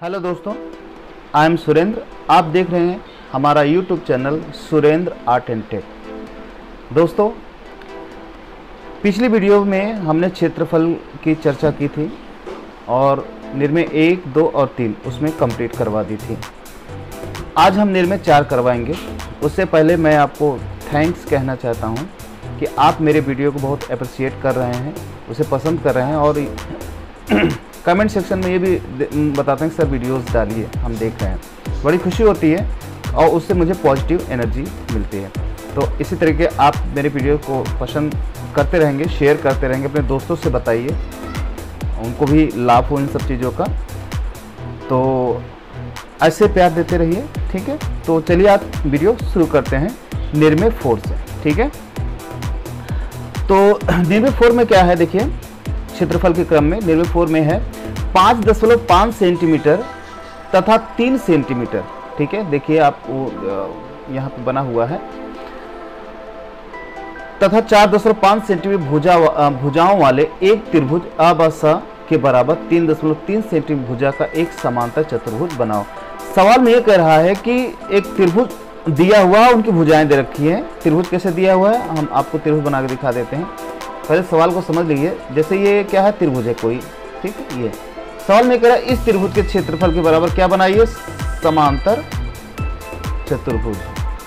Hello दोस्तों, I am Surendra. आप देख रहे हैं हमारा YouTube channel Surendra art and tech. दोस्तों, पिछली वीडियो में हमने क्षेत्रफल की चर्चा की थी और निर्णय 1, 2 और 3 उसमें कंप्लीट करवा दी थी। आज हम निर्णय 4 करवाएंगे। उससे पहले मैं आपको थैंक्स कहना चाहता हूं कि आप मेरे वीडियो को बहुत अप्रिशिएट कर रहे हैं, उसे पसंद कर रहे हैं और कमेंट सेक्शन में ये भी बताते हैं कि सर वीडियोस डालिए, हम देख रहे हैं। बड़ी खुशी होती है और उससे मुझे पॉजिटिव एनर्जी मिलती है। तो इसी तरीके आप मेरे वीडियो को पसंद करते रहेंगे, शेयर करते रहेंगे, अपने दोस्तों से बताइए, उनको भी लाभ हो इन सब चीज़ों का। तो ऐसे प्यार देते रहिए, ठीक है। तो चलिए आप वीडियो शुरू करते हैं निर्णय 4 से, ठीक है। तो निर्णय 4 में क्या है, देखिए क्षेत्रफल के क्रम में निर्णय 4 में है 5.5 सेंटीमीटर तथा 3 सेंटीमीटर, ठीक है। देखिए आप यहाँ पे बना हुआ है तथा 4.5 सेंटीमीटर भुजाओं वाले एक त्रिभुज अ व स के बराबर 3.3 सेंटीमीटर भुजा का एक समांतर चतुर्भुज बनाओ। सवाल में ये कह रहा है कि एक त्रिभुज दिया हुआ है, उनकी भुजाएं दे रखी हैं। त्रिभुज कैसे दिया हुआ है, हम आपको त्रिभुज बना के दिखा देते हैं। पहले सवाल को समझ लीजिए। जैसे ये क्या है, त्रिभुज है कोई, ठीक है। ये सवाल में कह रहा है इस त्रिभुज के क्षेत्रफल के बराबर क्या बनाइए, समांतर चतुर्भुज।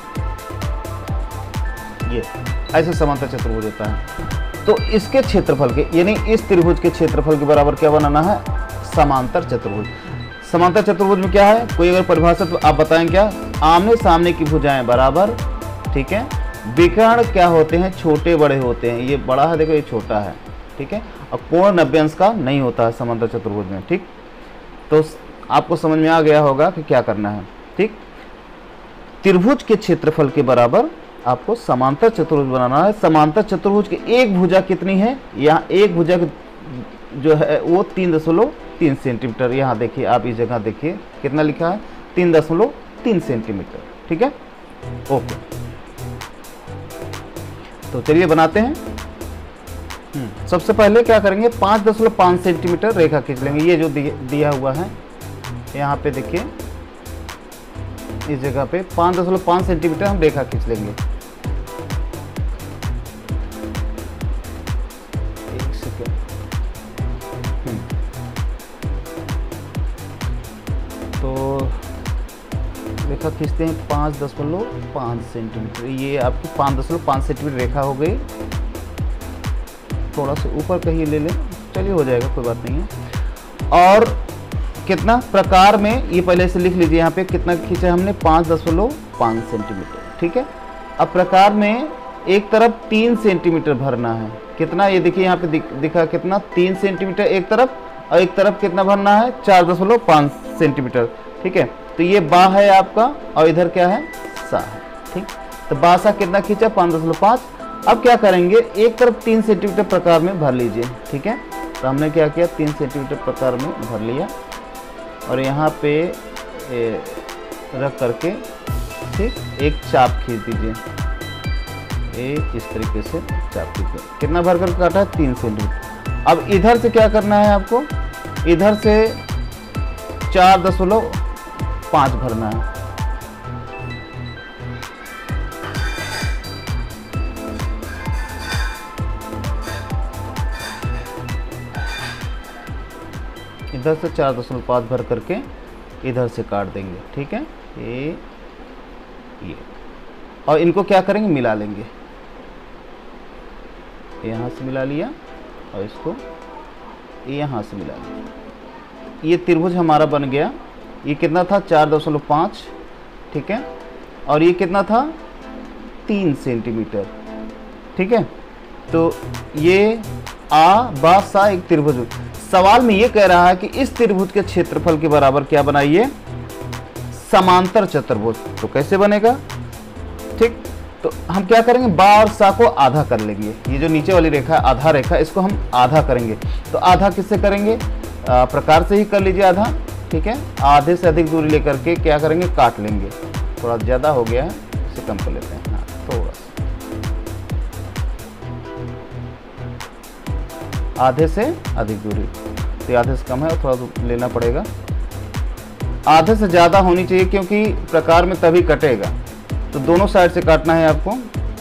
ये ऐसे समांतर चतुर्भुज होता है। तो इसके क्षेत्रफल के, यानी इस त्रिभुज के क्षेत्रफल के बराबर क्या बनाना है, समांतर चतुर्भुज। समांतर चतुर्भुज में क्या है, कोई अगर परिभाषा तो आप बताएं क्या, आमने सामने की भुजाएं बराबर, ठीक है। विकर्ण क्या होते हैं, छोटे बड़े होते हैं। ये बड़ा है, देखो ये छोटा है, ठीक है। और कोण 90 अंश का नहीं होता है समांतर चतुर्भुज में, ठीक। तो आपको समझ में आ गया होगा कि क्या करना है, ठीक। त्रिभुज के क्षेत्रफल के बराबर आपको समांतर चतुर्भुज बनाना है। समांतर चतुर्भुज की एक भुजा कितनी है, यहाँ एक भुजा जो है वो 3.3 सेंटीमीटर। यहाँ देखिए, आप इस जगह देखिए कितना लिखा है, 3.3 सेंटीमीटर, ठीक है। ओके, तो चलिए बनाते हैं। सबसे पहले क्या करेंगे, 5.5 सेंटीमीटर रेखा खींच लेंगे। ये जो दिया हुआ है यहाँ पे देखिए, इस जगह पे 5.5 सेंटीमीटर हम रेखा खींच लेंगे। एक सेकेंड। तो रेखा खींचते हैं 5.5 सेंटीमीटर। ये आपकी 5.5 सेंटीमीटर रेखा हो गई। थोड़ा सा ऊपर कहीं ले लें, चलिए हो जाएगा, कोई बात नहीं है। और कितना प्रकार में, ये पहले से लिख लीजिए, यहाँ पे कितना खींचा हमने, 5.5 सेंटीमीटर, ठीक है। अब प्रकार में एक तरफ 3 सेंटीमीटर भरना है। कितना, ये देखिए यहाँ पे दिखा कितना, 3 सेंटीमीटर एक तरफ, और एक तरफ कितना भरना है, 4.5 सेंटीमीटर, ठीक है। तो ये बा है आपका और इधर क्या है, सा है, ठीक। तो बा सा कितना खींचा, 5.5। अब क्या करेंगे, एक तरफ 3 सेंटीमीटर प्रकार में भर लीजिए, ठीक है। तो हमने क्या किया, 3 सेंटीमीटर प्रकार में भर लिया और यहाँ पे रख करके, ठीक, एक चाप खींच दीजिए। इस तरीके से चाप खींचिए। कितना भर कर काटा है, 3 सेंटीमीटर। अब इधर से क्या करना है आपको, इधर से 4.5 भरना है। इधर से 4.5 भर करके इधर से काट देंगे, ठीक है। ये और इनको क्या करेंगे, मिला लेंगे। यहाँ से मिला लिया और इसको यहाँ से मिला लिया। ये त्रिभुज हमारा बन गया। ये कितना था, 4.5, ठीक है। और ये कितना था, 3 सेंटीमीटर, ठीक है। तो ये आ बा सा एक त्रिभुज। सवाल में ये कह रहा है कि इस त्रिभुज के क्षेत्रफल के बराबर क्या बनाइए, समांतर चतुर्भुज। तो कैसे बनेगा, ठीक। तो हम क्या करेंगे, बा और सा को आधा कर लेंगे। ये जो नीचे वाली रेखा है, आधा रेखा, इसको हम आधा करेंगे। तो आधा किससे करेंगे, प्रकार से ही कर लीजिए आधा, ठीक है। आधे से अधिक दूरी लेकर के क्या करेंगे, काट लेंगे। थोड़ा ज़्यादा हो गया है, इसे कम कर लेते हैं। हाँ, थोड़ा सा आधे से अधिक दूरी, तो आधे से कम है और थोड़ा लेना पड़ेगा। आधे से ज़्यादा होनी चाहिए, क्योंकि प्रकार में तभी कटेगा। तो दोनों साइड से काटना है आपको।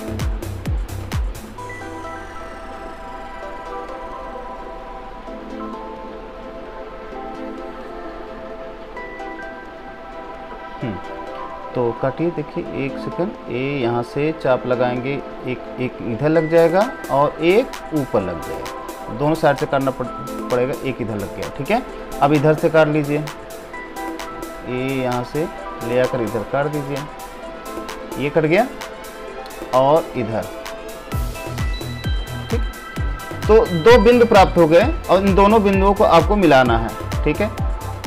तो काटिए, देखिए 1 सेकंड। ये यहाँ से चाप लगाएंगे, एक इधर लग जाएगा और एक ऊपर लग जाएगा। दोनों साइड से काटना पड़ेगा। एक इधर लग गया, ठीक है। अब इधर से काट लीजिए, ये यहाँ से ले आकर इधर काट दीजिए। ये कट गया और इधर, ठीक। तो 2 बिंदु प्राप्त हो गए और इन दोनों बिंदुओं को आपको मिलाना है, ठीक है।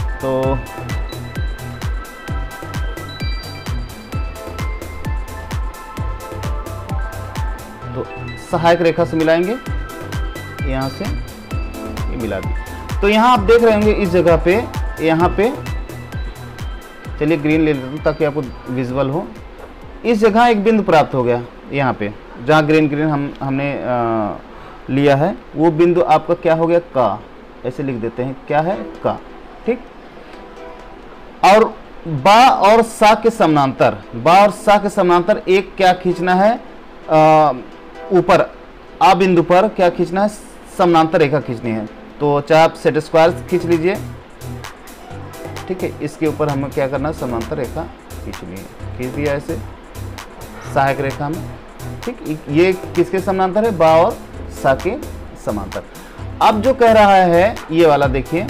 तो सहायक रेखा से मिलाएंगे, यहाँ से ये मिला दी। तो यहाँ आप देख रहे होंगे इस जगह पे, यहाँ पे, चलिए ग्रीन ले लेता हूँ ताकि आपको विजुअल हो। इस जगह एक बिंदु प्राप्त हो गया, यहाँ पे जहाँ ग्रीन हमने लिया है, वो बिंदु आपका क्या हो गया, का। ऐसे लिख देते हैं, क्या है, का, ठीक। और बा और सा के समानांतर, बा और सा के समानांतर एक क्या खींचना है, ऊपर आ बिंदु पर क्या खींचना है, समानांतर रेखा खींचनी है। तो चाहे आप सेट स्क्वायर खींच लीजिए, ठीक है। इसके ऊपर हमें क्या करना है, समानांतर रेखा खींचनी है। खींच दिया ऐसे सहायक रेखा में, ठीक। ये किसके समानांतर है, बा और सा के समानांतर। अब जो कह रहा है ये वाला देखिए,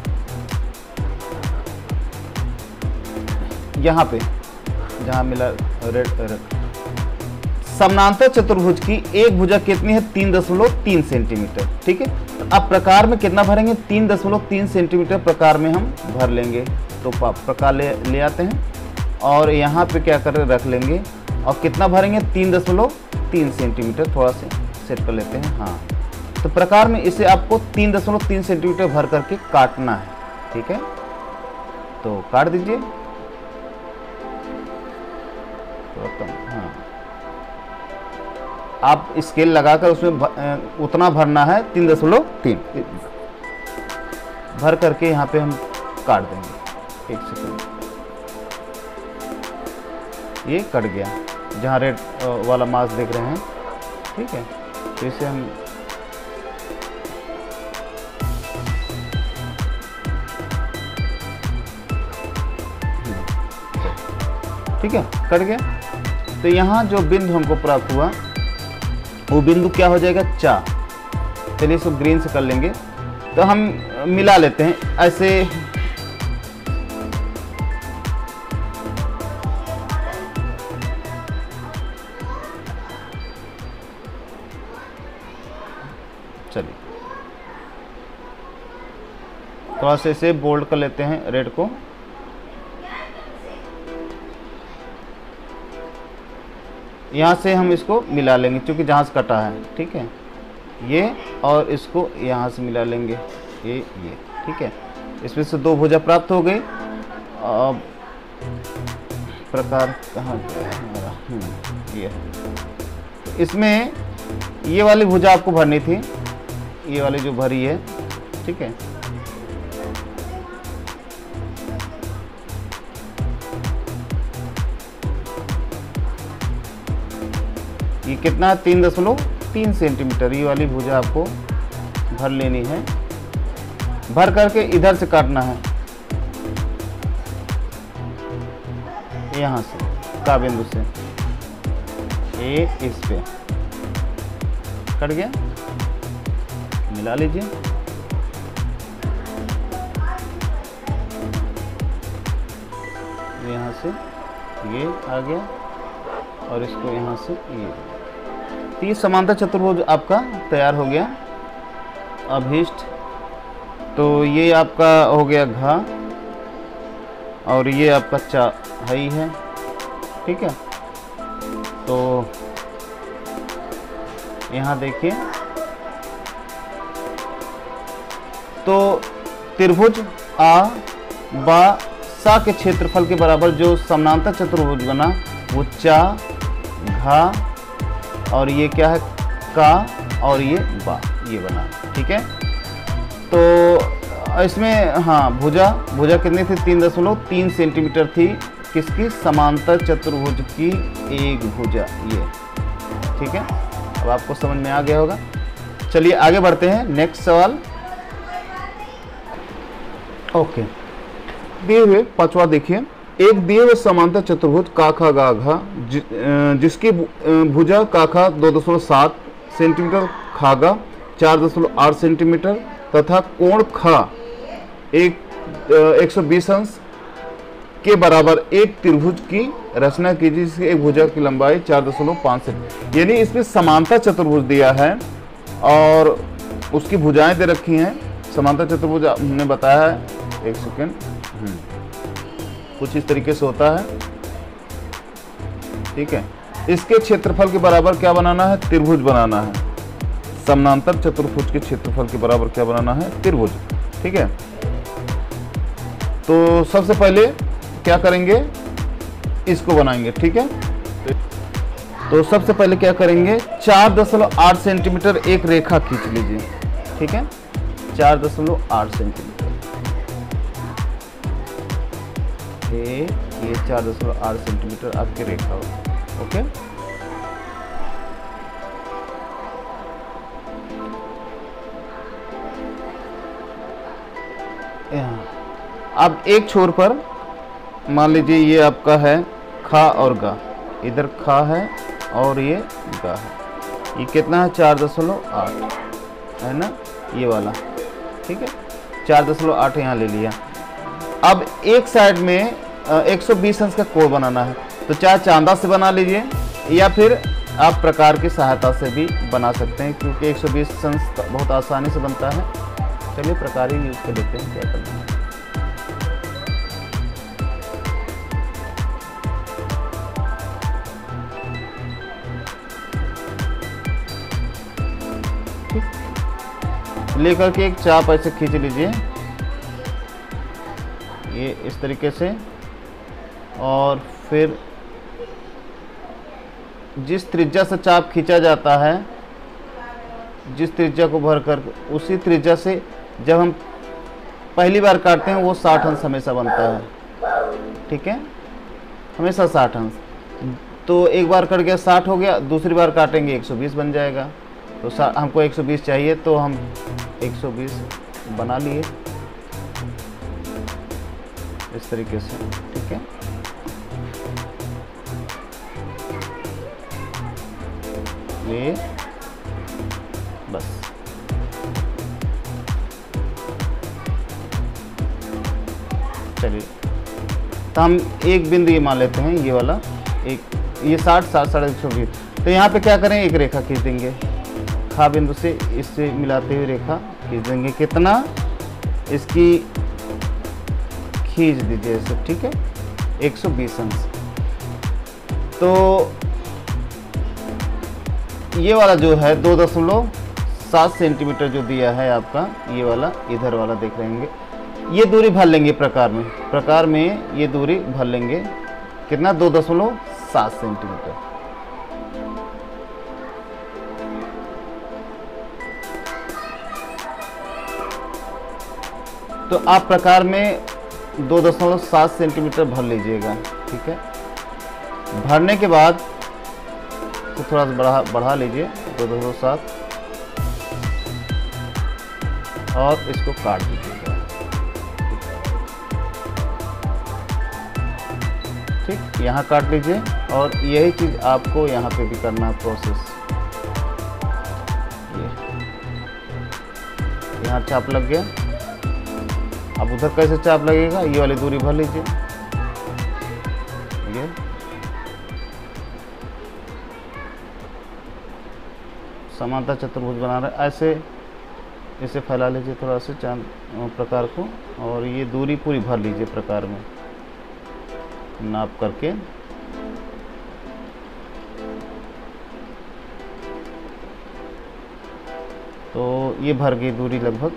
यहाँ पे जहाँ मिला रेड, समानांतर चतुर्भुज की एक भुजा कितनी है, 3.3 सेंटीमीटर, ठीक है। अब प्रकार में कितना भरेंगे, 3.3 सेंटीमीटर प्रकार में हम भर लेंगे। तो प्रकार ले आते हैं और यहाँ पे क्या कर रख लेंगे और कितना भरेंगे, 3.3 सेंटीमीटर। थोड़ा सा सेट कर लेते हैं, हाँ। तो प्रकार में इसे आपको 3.3 सेंटीमीटर भर करके काटना है, ठीक है। तो काट दीजिए, हाँ। आप स्केल लगाकर उसमें उतना भरना है, 3.3 भर करके यहाँ पे हम काट देंगे। 1 सेकंड, ये कट गया जहाँ रेड वाला मास देख रहे हैं, ठीक है। तो इसे हम ठीक है, कट गया। तो यहाँ जो बिंदु हमको प्राप्त हुआ वो बिंदु क्या हो जाएगा, चा। चलिए इसको ग्रीन से कर लेंगे। तो हम मिला लेते हैं ऐसे, चलिए थोड़ा सा इसे बोल्ड कर लेते हैं रेड को। यहाँ से हम इसको मिला लेंगे क्योंकि जहाँ से कटा है, ठीक है। ये और इसको यहाँ से मिला लेंगे, ये ठीक है। इसमें से 2 भुजा प्राप्त हो गई। अब प्रकार कहाँ गया है हमारा, ये इसमें ये वाली भुजा आपको भरनी थी, ये वाली जो भरी है, ठीक है। ये कितना है, 3.3 सेंटीमीटर। ये वाली भुजा आपको भर लेनी है। भर करके इधर से काटना है, यहाँ से का बिंदु से, ये इस पे कट गया। मिला लीजिए, यहाँ से ये आ गया और इसको यहाँ से ये। तो ये समांतर चतुर्भुज आपका तैयार हो गया, अभीष्ट। तो ये आपका हो गया घा और ये आपका चा हई है, ठीक है। तो यहाँ देखिए, तो त्रिभुज आ बा सा के क्षेत्रफल के बराबर जो समानांतर चतुर्भुज बना वो चा घा और ये क्या है, का और ये बा, ये बना, ठीक है। तो इसमें हाँ भुजा कितनी थी, 3.3 सेंटीमीटर थी किसकी, समांतर चतुर्भुज की एक भुजा ये। ठीक है, अब आपको समझ में आ गया होगा। चलिए आगे बढ़ते हैं, नेक्स्ट सवाल। ओके, दिए हुए पांचवा देखिए, एक दिए हुए समांतर चतुर्भुज काखा गाघा जिसकी भुजा काखा 2.7 सेंटीमीटर, खागा 4.8 सेंटीमीटर तथा कोण खा 120 अंश के बराबर एक त्रिभुज की रचना कीजिए जिसकी एक भुजा की लंबाई 4.5 सेंटीमीटर। यानी इसमें समांतर चतुर्भुज दिया है और उसकी भुजाएं दे रखी हैं। समांतर चतुर्भुज हमने बताया है, एक सेकेंड, कुछ इस तरीके से होता है। ठीक है, इसके क्षेत्रफल के बराबर क्या बनाना है, त्रिभुज बनाना है। समांतर चतुर्भुज के क्षेत्रफल के बराबर क्या बनाना है, त्रिभुज। ठीक है, तो सबसे पहले क्या करेंगे, इसको बनाएंगे। ठीक है, तो सबसे पहले क्या करेंगे, 4.8 सेंटीमीटर एक रेखा खींच लीजिए। ठीक है, 4.8 सेंटीमीटर ये 4.8 सेंटीमीटर आपकी रेखा हो। ओके, अब एक छोर पर मान लीजिए ये आपका है खा और गा, इधर खा है और ये गा है। ये कितना है, 4.8 है ना, ये वाला। ठीक है, 4.8 यहाँ ले लिया। अब एक साइड में 120 अंश का कोण बनाना है, तो चाहे चांदा से बना लीजिए या फिर आप प्रकार की सहायता से भी बना सकते हैं, क्योंकि 120 अंश बहुत आसानी से बनता है। चलिए प्रकार ही यूज कर लेते हैं, क्या करना है। लेकर के एक चाप ऐसे खींच लीजिए, ये इस तरीके से, और फिर जिस त्रिज्या से चाप खींचा जाता है, जिस त्रिज्या को भर कर, उसी त्रिज्या से जब हम पहली बार काटते हैं वो 60 अंश हमेशा बनता है। ठीक है, हमेशा 60 अंश। तो एक बार कट गया 60 हो गया, दूसरी बार काटेंगे 120 बन जाएगा। तो हमको 120 चाहिए तो हम 120 बना लिए इस तरीके से। ठीक है, ये बस। चलिए, तो हम एक बिंदु ये मान लेते हैं, ये वाला एक, ये 60 साढ़े 120। तो यहाँ पे क्या करें, एक रेखा खींच देंगे, खा बिंदु से इससे मिलाते हुए रेखा खींच देंगे। कितना, इसकी खींच दीजिए ऐसे। ठीक है, 120 अंश। तो ये वाला जो है 2.7 सेंटीमीटर जो दिया है आपका, ये वाला इधर वाला देख रहे होंगे, ये दूरी भर लेंगे प्रकार में। प्रकार में ये दूरी भर लेंगे, कितना, 2.7 सेंटीमीटर। तो आप प्रकार में 2.7 सेंटीमीटर भर लीजिएगा। ठीक है, भरने के बाद तो थोड़ा सा बढ़ा लीजिए 2.7 और इसको काट दीजिएगा। ठीक, यहाँ काट लीजिए, और यही चीज़ आपको यहाँ पे भी करना है प्रोसेस। ये यहाँ चाप लग गया, अब उधर कैसे चाप लगेगा, ये वाली दूरी भर लीजिए। ये समांतर चतुर्भुज बना रहे, ऐसे इसे फैला लीजिए थोड़ा सा चांद प्रकार को, और ये दूरी पूरी भर लीजिए प्रकार में नाप करके। तो ये भर गई दूरी लगभग।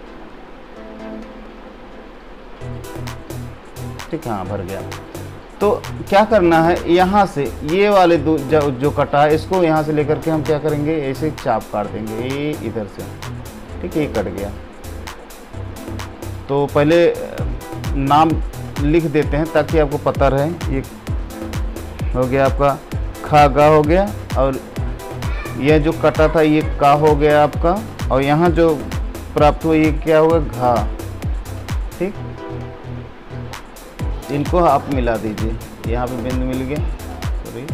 ठीक, हाँ भर गया। तो क्या करना है, यहाँ से ये वाले जो कटा है, इसको यहाँ से लेकर के हम क्या करेंगे, ऐसे चाप काट देंगे, ये इधर से। ठीक है, ये कट गया। तो पहले नाम लिख देते हैं ताकि आपको पता रहे। ये हो गया आपका खा गा हो गया, और यह जो कटा था ये का हो गया आपका, और यहाँ जो प्राप्त हुआ ये क्या होगा घा। ठीक, इनको आप मिला दीजिए। यहाँ पे बिंदु मिल गया, सॉरी,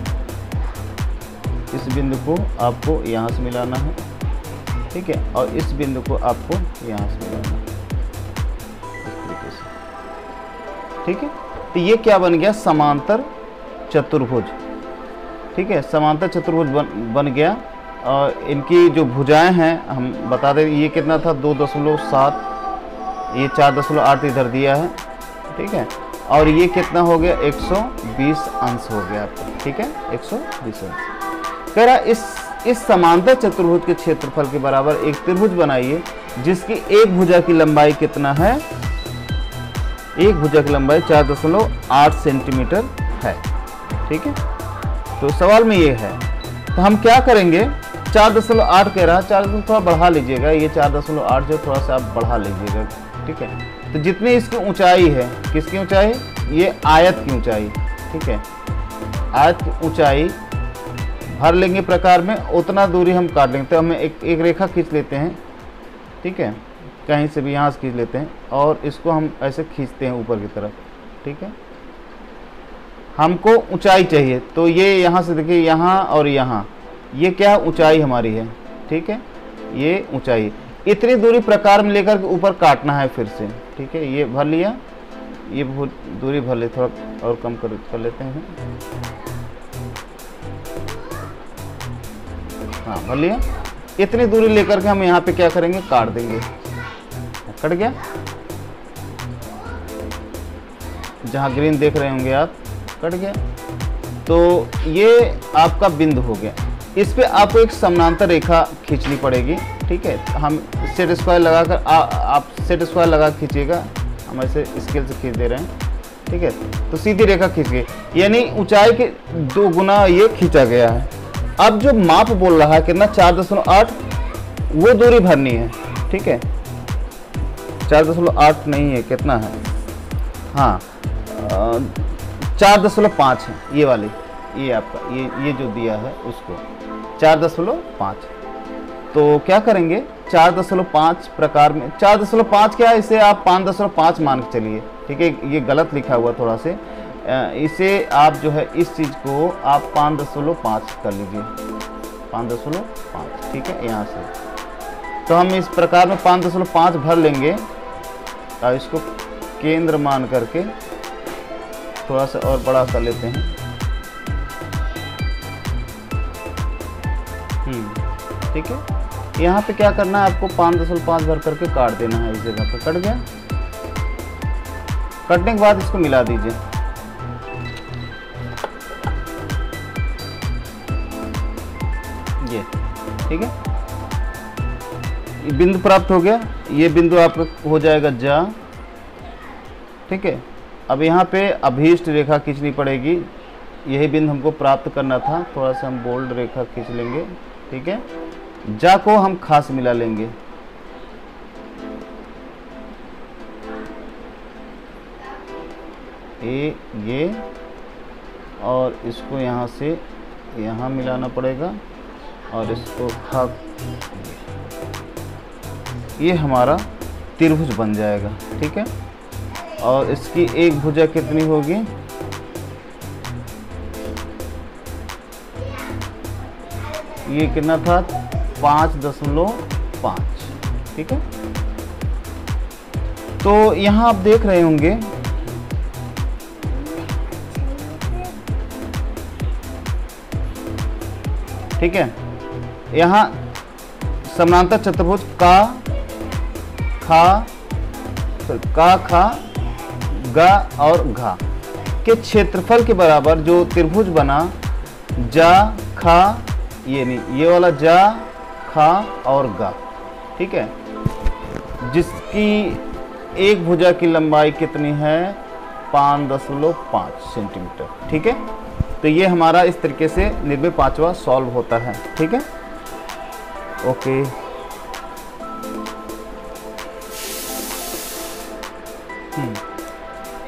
इस बिंदु को आपको यहाँ से मिलाना है। ठीक है, और इस बिंदु को आपको यहाँ से मिलाना है, इस तरीके से। ठीक है, तो ये क्या बन गया, समांतर चतुर्भुज। ठीक है, समांतर चतुर्भुज बन गया। और इनकी जो भुजाएं हैं हम बता दें, ये कितना था 2.7, ये 4.8 इधर दिया है। ठीक है, और ये कितना हो गया 120 अंश हो गया आपका। ठीक है, 120 अंश। कह रहा इस समांतर चतुर्भुज के क्षेत्रफल के बराबर एक त्रिभुज बनाइए जिसकी एक भुजा की लंबाई कितना है, एक भुजा की लंबाई 4.8 सेंटीमीटर है। ठीक है, तो सवाल में ये है, तो हम क्या करेंगे, 4.8 कह रहा है, 4 थोड़ा बढ़ा लीजिएगा, ये 4.8 जो थोड़ा सा आप बढ़ा लीजिएगा। ठीक है, तो जितनी इसकी ऊंचाई है, किसकी ऊंचाई, ये आयत की ऊंचाई। ठीक है, आयत की ऊंचाई भर लेंगे प्रकार में, उतना दूरी हम काट लेंगे। तो हमें एक रेखा खींच लेते हैं। ठीक है, कहीं से भी यहाँ से खींच लेते हैं, और इसको हम ऐसे खींचते हैं ऊपर की तरफ। ठीक है, हमको ऊंचाई चाहिए, तो ये यहाँ से देखिए, यहाँ और यहाँ, ये क्या ऊंचाई हमारी है। ठीक है, ये ऊंचाई, इतनी दूरी प्रकार में लेकर के ऊपर काटना है फिर से। ठीक है, ये भर लिया, ये दूरी भर ले, थोड़ा और कम कर लेते हैं। हाँ, भर लिया। इतनी दूरी लेकर के हम यहाँ पे क्या करेंगे, काट देंगे। कट गया, जहाँ ग्रीन देख रहे होंगे आप, कट गया। तो ये आपका बिंदु हो गया। इस पे आपको एक समानांतर रेखा खींचनी पड़ेगी। ठीक है, हम सेट स्क्वायर लगाकर आप सेट स्क्वायर लगा खींचिएगा, हम ऐसे स्केल से खींच दे रहे हैं। ठीक है, तो सीधी रेखा खींच गई, यानी ऊंचाई के 2 गुना ये खींचा गया है। अब जो माप बोल रहा है कितना, 4.8, वो दूरी भरनी है। ठीक है, 4.8 नहीं है, कितना है, हाँ 4.5 है ये वाली, ये आपका ये जो दिया है उसको 4.5। तो क्या करेंगे, 4.5 प्रकार में, 4.5 क्या है, इसे आप 5.5 मान के चलिए। ठीक है, ये गलत लिखा हुआ थोड़ा से, इसे आप जो है इस चीज़ को आप 5.5 कर लीजिए, 5.5। ठीक है, यहाँ से तो हम इस प्रकार में 5.5 भर लेंगे, और इसको केंद्र मान करके थोड़ा सा और बड़ा कर लेते हैं। ठीक है, यहाँ पे क्या करना है, आपको 5.5 भर करके काट देना है। इस जगह पे कट गया, कटने के बाद इसको मिला दीजिए। ये ठीक है, बिंदु प्राप्त हो गया। ये बिंदु आपका हो जाएगा जा। ठीक है, अब यहाँ पे अभीष्ट रेखा खींचनी पड़ेगी, यही बिंदु हमको प्राप्त करना था। थोड़ा सा हम बोल्ड रेखा खींच लेंगे। ठीक है, जा को हम खास मिला लेंगे। ये और इसको यहाँ से यहाँ मिलाना पड़ेगा, और इसको खा, ये हमारा त्रिभुज बन जाएगा। ठीक है, और इसकी एक भुजा कितनी होगी, ये कितना था 5.5। ठीक है, तो यहाँ आप देख रहे होंगे ठीक है, यहाँ समानांतर चतुर्भुज का खा गा और घा के क्षेत्रफल के बराबर जो त्रिभुज बना, जा खा, ये नहीं, ये वाला जा खा और गा। ठीक है, जिसकी एक भुजा की लंबाई कितनी है, 5.5 सेंटीमीटर। ठीक है, तो ये हमारा इस तरीके से 95वां सॉल्व होता है। ठीक है, ओके।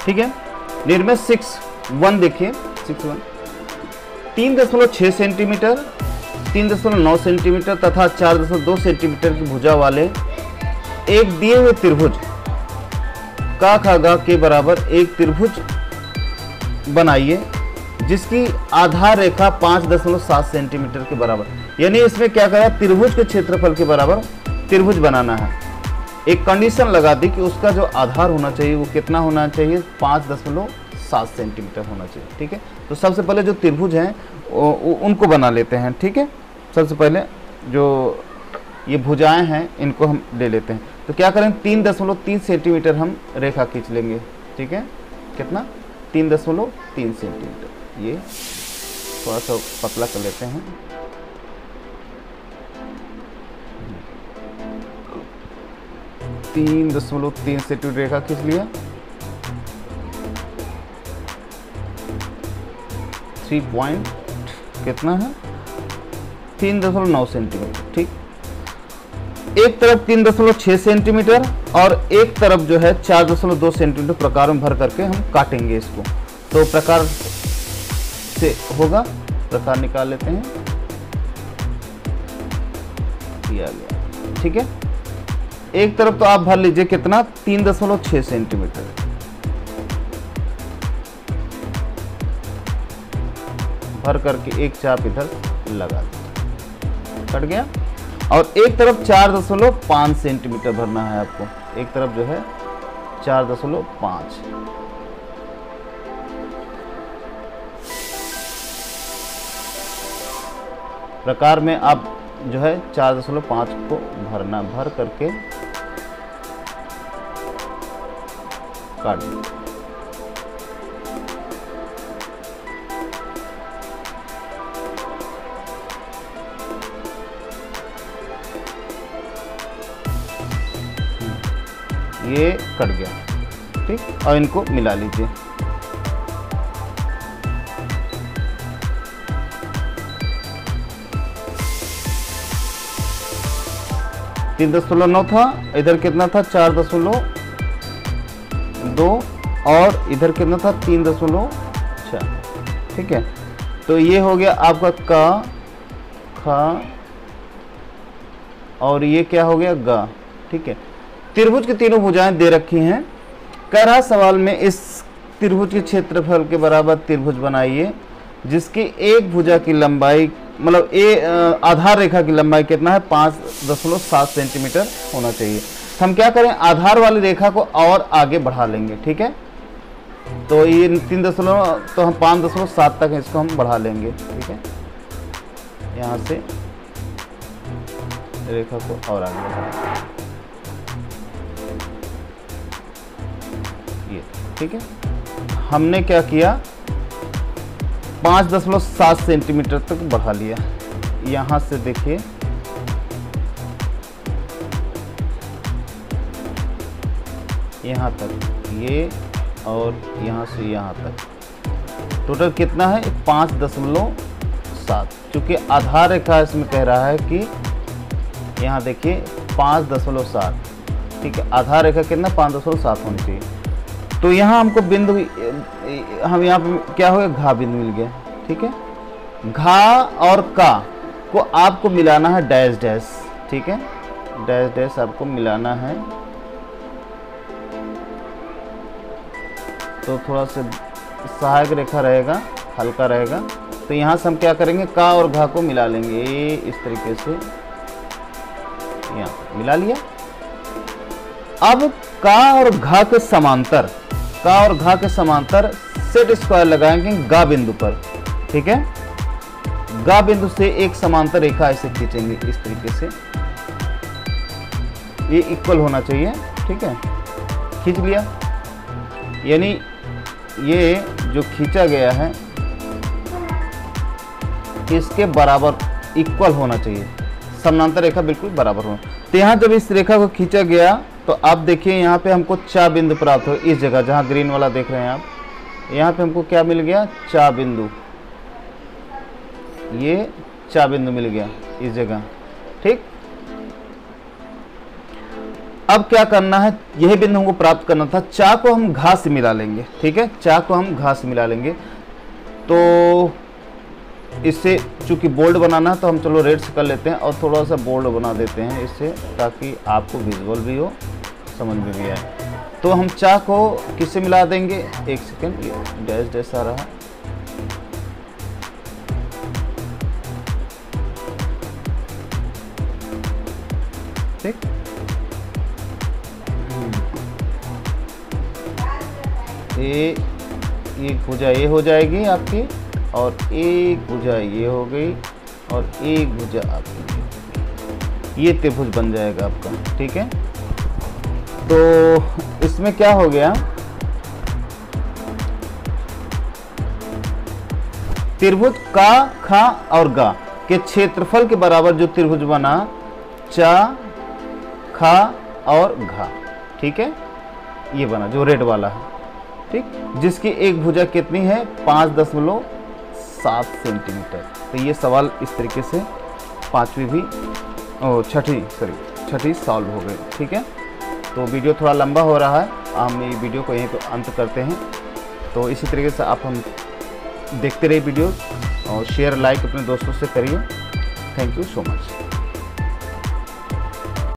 ठीक है। निर्मेय 6-1 देखिए, 6-1 3.6 सेंटीमीटर, 3.9 सेंटीमीटर तथा 4.2 सेंटीमीटर की भुजा वाले एक दिए हुए त्रिभुज का खा गा के बराबर एक त्रिभुज बनाइए जिसकी आधार रेखा 5.7 सेंटीमीटर के बराबर। यानी इसमें क्या करा, त्रिभुज के क्षेत्रफल के बराबर त्रिभुज बनाना है। एक कंडीशन लगा दी कि उसका जो आधार होना चाहिए वो कितना होना चाहिए, 5.7 सेंटीमीटर होना चाहिए। ठीक है, तो सबसे पहले जो त्रिभुज हैं उनको बना लेते हैं। ठीक है, सबसे पहले जो ये भुजाएं हैं इनको हम ले लेते हैं। तो क्या करें, 3.3 सेंटीमीटर हम रेखा खींच लेंगे। ठीक है, कितना, 3.3 सेंटीमीटर। ये थोड़ा सा पतला कर लेते हैं। तीन 3.3 सेंटीमीटर रेखा खींच लिया। 3 पॉइंट कितना है, 3.9 सेंटीमीटर। ठीक, एक तरफ 3.6 सेंटीमीटर और एक तरफ जो है 4.2 सेंटीमीटर प्रकार में भर करके हम काटेंगे इसको। तो प्रकार से होगा, प्रकार निकाल लेते हैं, ये आ गया। ठीक है, एक तरफ तो आप भर लीजिए कितना, 3.6 सेंटीमीटर, भर करके एक चाप इधर लगा दें, कट गया। और एक तरफ 4.5 सेंटीमीटर भरना है आपको, एक तरफ जो है 4.5। प्रकार में आप जो है 4.5 को भरना, भर करके काट दीजिए। ये कट गया। ठीक, और इनको मिला लीजिए। तीन 3.9 था, इधर कितना था, 4.2 और इधर कितना था, 3.6। ठीक है, तो ये हो गया आपका का, खा और ये क्या हो गया, गा। ठीक है, त्रिभुज की तीनों भुजाएं दे रखी हैं। कह रहा सवाल में इस त्रिभुज के क्षेत्रफल के बराबर त्रिभुज बनाइए जिसकी एक भुजा की लंबाई, मतलब आधार रेखा की लंबाई कितना है, 5.7 सेंटीमीटर होना चाहिए। हम क्या करें, आधार वाली रेखा को और आगे बढ़ा लेंगे। ठीक है, तो ये 3 तो हम 5.7 तक इसको हम बढ़ा लेंगे। ठीक है, यहाँ से रेखा को और आगे बढ़ा, ये। ठीक है, हमने क्या किया, 5.7 सेंटीमीटर तक बढ़ा लिया। यहाँ से देखिए, यहाँ तक ये, और यहाँ से यहाँ तक टोटल कितना है, 5.7। चूँकि आधार रेखा इसमें कह रहा है कि यहाँ देखिए 5.7। ठीक है, आधार रेखा कितना, 5.7 होनी चाहिए। तो यहाँ हमको बिंदु, हम यहाँ पे क्या हो गया, घा बिंदु मिल गया। ठीक है, घा और का को आपको मिलाना है डैश डैश। ठीक है, डैश डैश आपको मिलाना है। तो थोड़ा सा सहायक रेखा रहेगा, हल्का रहेगा। तो यहाँ से हम क्या करेंगे, का और घा को मिला लेंगे इस तरीके से, यहाँ मिला लिया। अब का और घा के समांतर, का और घा के समांतर सेट स्क्वायर लगाएंगे गा बिंदु पर। ठीक है, गा बिंदु से एक समांतर रेखा ऐसे खींचेंगे इस तरीके से, ये इक्वल होना चाहिए। ठीक है, खींच लिया, यानी ये जो खींचा गया है इसके बराबर इक्वल होना चाहिए, समांतर रेखा बिल्कुल बराबर होना। तो यहाँ जब इस रेखा को खींचा गया तो आप देखिए यहाँ पे हमको चा बिंदु प्राप्त हो। इस जगह जहाँ ग्रीन वाला देख रहे हैं आप, यहाँ पे हमको क्या मिल गया, चा बिंदु। ये चा बिंदु मिल गया इस जगह। ठीक, अब क्या करना है, यही बिंदु हमको प्राप्त करना था। चा को हम घा से मिला लेंगे, ठीक है, चा को हम घा से मिला लेंगे। तो इससे चूंकि बोल्ड बनाना है तो हम चलो रेड से कर लेते हैं और थोड़ा सा बोल्ड बना देते हैं इससे, ताकि आपको विजुअल भी हो, समझ में भी आए। तो हम चा को किससे मिला देंगे, एक सेकेंड, ये डैश डैश आ रहा, ठीक, एक भुजा ये हो जाएगी आपकी, और एक भुजा ये हो गई, और एक भुजा आपकी ये हो गई। ये त्रिभुज बन जाएगा आपका, ठीक है। तो इसमें क्या हो गया, त्रिभुज का, खा और गा के क्षेत्रफल के बराबर जो त्रिभुज बना, चा, खा और घा, ठीक है, ये बना जो रेड वाला है, ठीक, जिसकी एक भुजा कितनी है, 5.7 सेंटीमीटर। तो ये सवाल इस तरीके से पांचवी भी छठी सॉल्व हो गई, ठीक है। तो वीडियो थोड़ा लंबा हो रहा है, हम ये वीडियो को यहीं पर अंत करते हैं। तो इसी तरीके से आप हम देखते रहिए वीडियो, और शेयर लाइक अपने दोस्तों से करिए। Thank you so much.